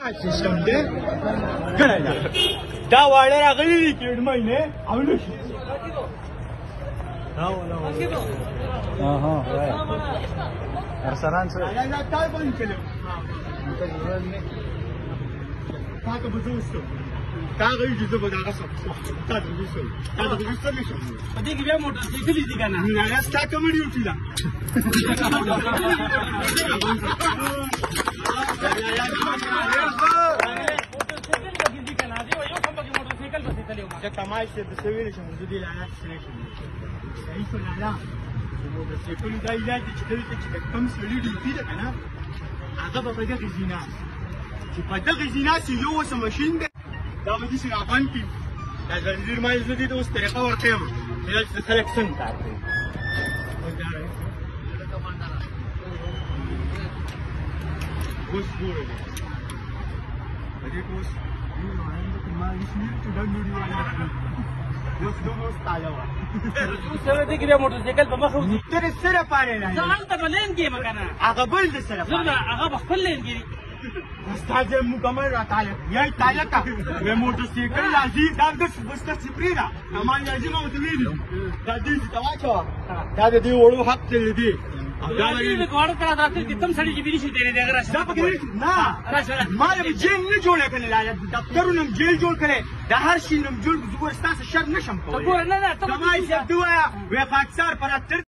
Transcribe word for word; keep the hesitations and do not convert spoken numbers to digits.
سیستم دی ګڼه ده دا واړه راغلي دي کېډمۍ نه او نه شي ارسلان سره تا باندې کړو تا ته به زه وستم تا غوي چې زه به دغه څه تا ته وستم تا ته وستم نشم په دې کې بیا موټر سایکل دي که نه نه ستا کومه ډیوټي ده زه تماشې د څه ویلی شم زه دې لعنت سړی شم صحیح شو لالا د موټرسایکلو دا علاج دی چې دلته چې د کوم سړي ډیوټي ده که نه هغه به په دغې زینه چې په دغې زینه چې یو اوسه مشین دی دا به داسې رابند کړي دا زنځیر ما زه دې ته اوس طریقه ورکوم چې دلته خلک څنګه کار کوي اوس ګوره دی په دې کې اوس دې کې بیا موټر سایکل په مخه وځي تر سره پاره نه زه هلته به لین کې یم که نه هغه بل د سره زه هغه به خپل لین کې استاد مکمل را تعلق یا تعلق به موټر سایکل لازم دا د بستر سپری دا امان لازم او تللی دا دې تواچو دا دې وړو حق تل دی دا دې کوړو کړه دا ته کتم سړی چې بيري شي دې دې راشه دا پکې نه راشه ما به جیل نه جوړ کړل لا دفترونو جیل جوړ کړي دا هر شي نم جوړ زګور ستاسو شر نشم کولی ګور نه نه ته ما یې دوه وې پاکستان پر